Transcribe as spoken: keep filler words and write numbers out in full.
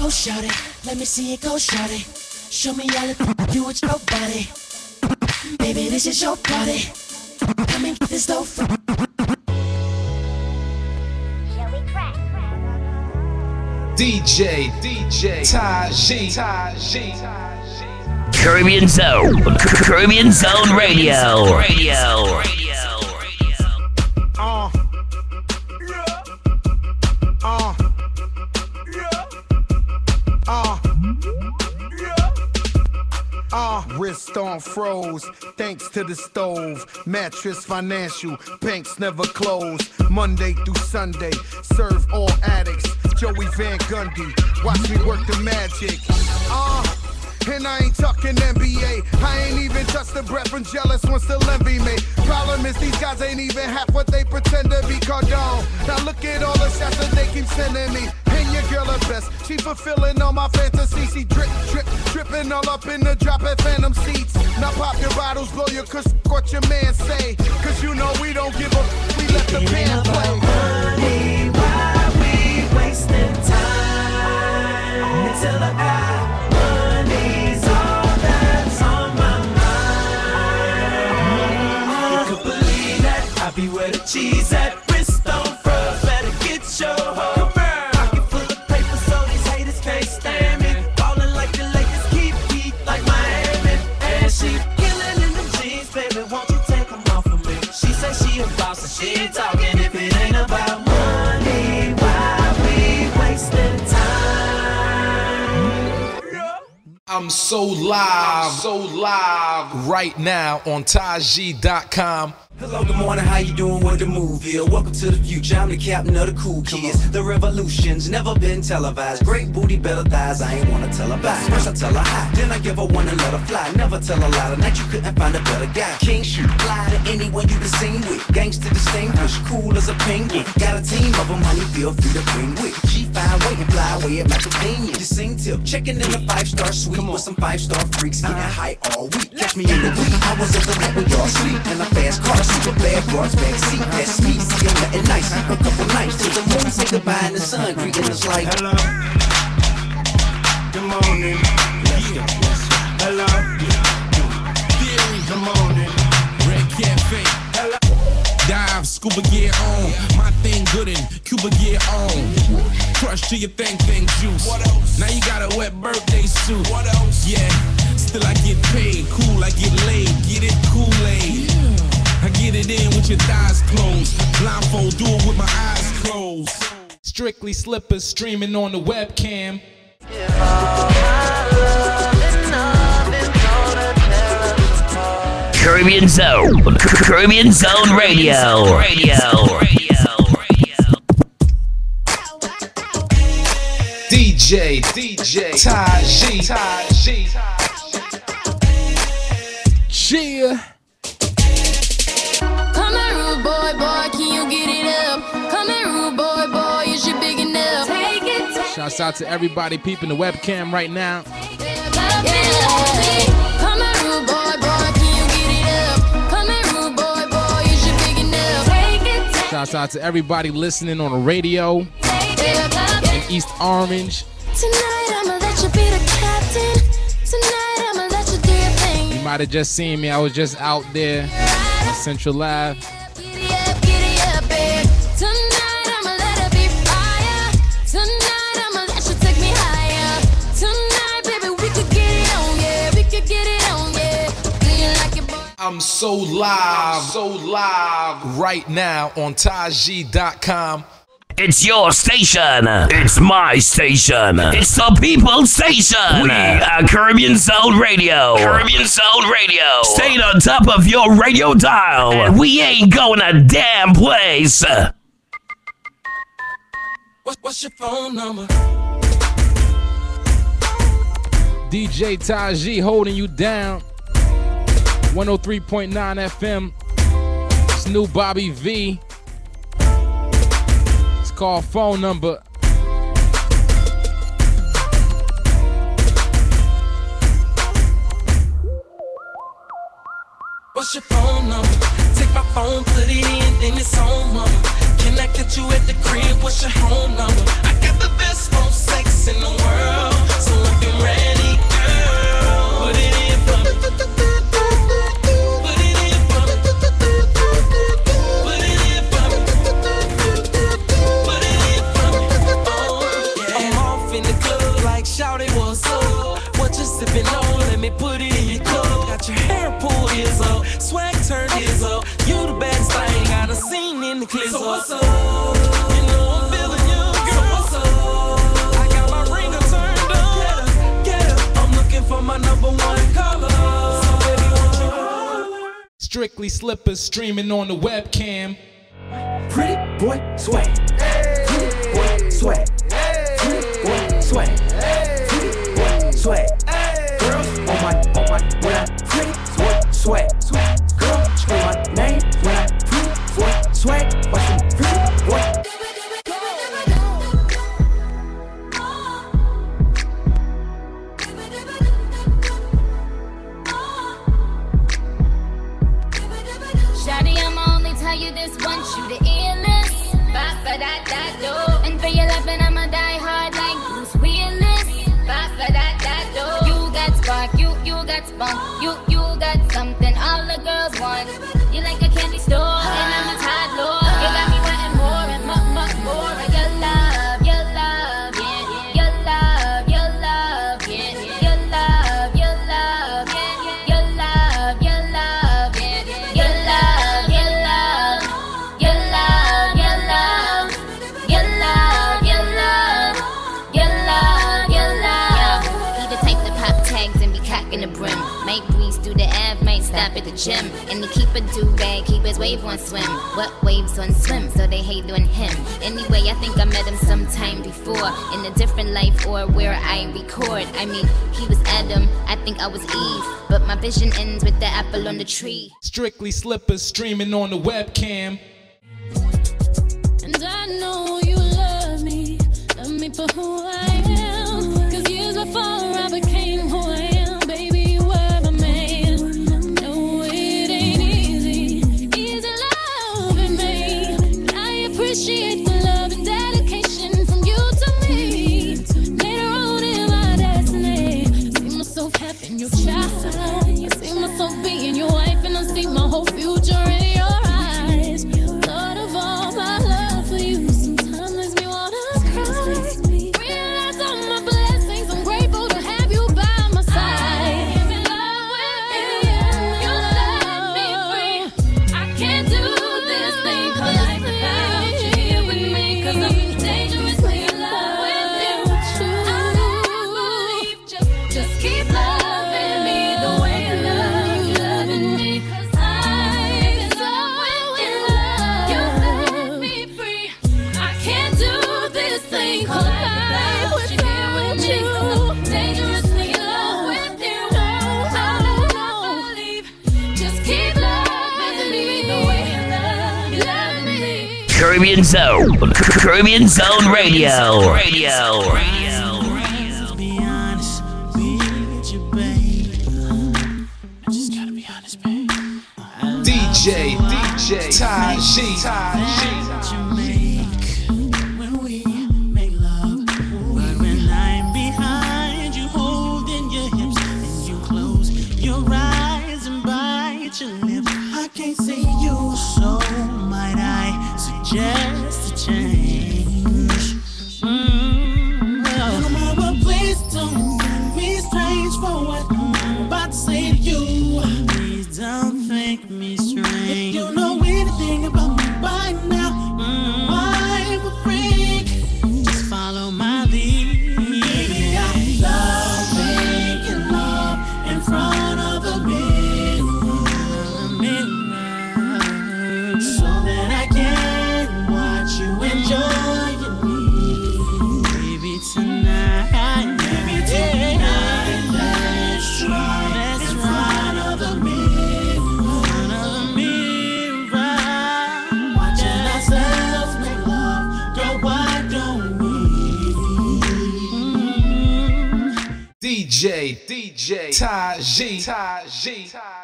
Go shorty, let me see it go shorty. Show me all the you with your body. Baby, this is your party. Come and get this dough from. D J, D J Tajee, Tajee. Caribbean Zone, Caribbean Zone Radio, Radio, Radio. Uh, uh, uh, uh, wrist on froze, thanks to the stove. Mattress financial, banks never close. Monday through Sunday, serve all addicts. Joey Van Gundy, watch me work the magic. Uh, and I ain't talking N B A. I ain't even touched the breath from jealous ones still envy me. Problem is these guys ain't even half what they pretend to be. Cardone. Now look at all the shots that they keep sending me. And your girl are best. She fulfilling all my fantasies. She drip, drip, dripping all up in the drop at Phantom seats. Now pop your bottles, blow your cuss, what your man say. Cause you know we don't give a, we let the band play. Money, why we wasting time until I got money's all that's on my mind. You could believe that I be where the cheese at. Wrist on froze, better get your hoe. Pocket full of paper so these haters can't stand me. Ballin' like the Lakers, keep heat like Miami. And she killing in the jeans, baby, won't you take them off of me? She say she a boss and she ain't talking if it ain't about money. Why we wasting time? I'm so live, so live right now on Tajee dot com. Hello, good morning, how you doing? What the move here? Welcome to the future, I'm the captain of the cool kids. The revolution's never been televised. Great booty, better thighs, I ain't wanna tell her bye. First I tell her hi, then I give her one and let her fly. Never tell a lie, tonight you couldn't find a better guy. King shoot, fly to anyone you been seen with. Gangsta distinguished, cool as a penguin. Got a team of them, honey, feel free to bring with. She fine, wait and fly away at Macadamia. You sing tip, checking in the five-star suite with some five-star freaks, getting high all week. Catch me in the wee hours of the night when y'all sleep. In a fast car, super bad broads backseat. That's me, see I'm nothing nice. A couple nights till the moon say goodbye and the sun greeting us like hello, good morning. Let's go, let's go. Hello, good morning. Red Cafe, hello. Dive, scuba gear on. My thing good and Cuba gear on. Crush to your thing, thing juice. What else? Now you got a wet birthday suit. What else? Yeah, still I get paid. Cool, I get laid. Get it, Kool-Aid. Yeah. I get it in with your thighs closed. Blindfold, do it with my eyes closed. Strictly Slippers streaming on the webcam. Caribbean Zone, Caribbean Zone Radio, Radio, Radio, Radio. D J, D J Tajee, Tajee. Cheer. Come here, rude boy, boy, can you get it up? Come here, rude boy, boy, is you big enough? Take it, take Shouts out to everybody peeping the webcam right now. yeah. Come here, rude boy, boy, can you get it up? Come here, rude boy, boy, is you big enough? Take it, take Shouts out to everybody listening on the radio it, in East Orange. Tonight I'ma let you be the captain. Tonight I'ma let you do your thing. You might have just seen me. I was just out there on Central Live. Giddy up, giddy up, babe. Tonight I'ma let it be fire. Tonight I'ma let you take me higher. Tonight, baby, we could get it on, yeah. We could get it on, yeah. Do you like it, boy? I'm so live, so live right now on Tajee dot com. It's your station. It's my station. It's the people's station. We are Caribbean Zone Radio. Caribbean Zone Radio. Staying on top of your radio dial. And we ain't going a damn place. What's, what's your phone number? D J Tajee holding you down. one oh three point nine F M. It's new Bobby V. It's called Phone Number. What's your phone number? Take my phone, put it in, then it's on, mama. Can I get you at the crib? What's your home number? I got the best phone sex in the world. in the club like shouty, what's up? What you sipping on? Let me put it in your cup. Got your hair pulled is up, swag turned is up. You the baddest thing I done seen in the clip. So what's up? You know I'm feeling you, girl. So what's up? I got my ringer turned up. Get up, get up. I'm looking for my number one color. So baby, won't you roll? Strictly Slippers streaming on the webcam. Pretty boy swag. Pretty boy swag. Pretty boy swag. Pretty boy swag. Girls on my, on my, when I pretty boy swag. Girl, scream my name when I pretty boy swag. Watch me pretty boy. Shawty, I'ma only tell you this once, you the illest. Ba ba da da do. And for your loving, I'ma die hard like Bruce Willis. Ba ba da da do. You got spark, you you got spunk, you you got something all the girls want. You like a candy store, and I'm a toddler. You got me wanting more and more, more, more of your love, your love, yeah, your love, your love, yeah, your love, your love, yeah, your love, your love, yeah, your love, your love, your love, your love, your love, your love, your love, your love. He the type to pop tags and be cocking the brim. Make breeze through the ab, might stop at the gym. And to keep a do-rag, keep his wave on swim. What waves on swim, so they hate on him. Anyway, I think I met him sometime before, in a different life or where I record. I mean, he was Adam, I think I was Eve, but my vision ends with the apple on the tree. Strictly Slippers streaming on the webcam. And I know you love me, love me for who I am. Cause years before I became who I am, baby, you were my man. No, it ain't easy, easy loving me. But I appreciate the love and dedication from you to me. Later on in my destiny, I see myself having your child. I see myself being your wife, and I see my whole future in your eyes. Thought of all my love for you, sometimes makes me wanna cry. Realize all my blessings, I'm grateful to have you by my side. In love with you, you set me free. I can't do this thing called life without you here with me. Cause I'm dangerously in love with you. I don't believe, just, just keep loving me the way I love you, loving me. Cause I'm in love with you. You set me free. I can't do this thing called life without you here with me. Cause I'm dangerously in love with you. I don't believe, just keep loving me the way I love you, loving me. Caribbean Zone. Caribbean Zone Radio. Radio. Be honest with you, babe. I just gotta be honest, babe. D J, D J Tajee, Tajee. What you make when we make love, but when I'm behind you, holding your hips, and you close your eyes and bite your lip, I can't see you, so might I suggest a change? Mm, well, mama, please don't think me strange for what I'm about to say to you. Please don't think me strange. If you know anything about me by now, mm, I'm a freak. Just follow my lead. Baby, I love making love in front of the mirror, mirror, so that I can watch you enjoy me. Baby, tonight, baby, tonight, let's try, let's in front of the mirror, front of the mirror, watching ourselves make love. Girl, why don't we? Mm. D J, D J Tajee, Tajee.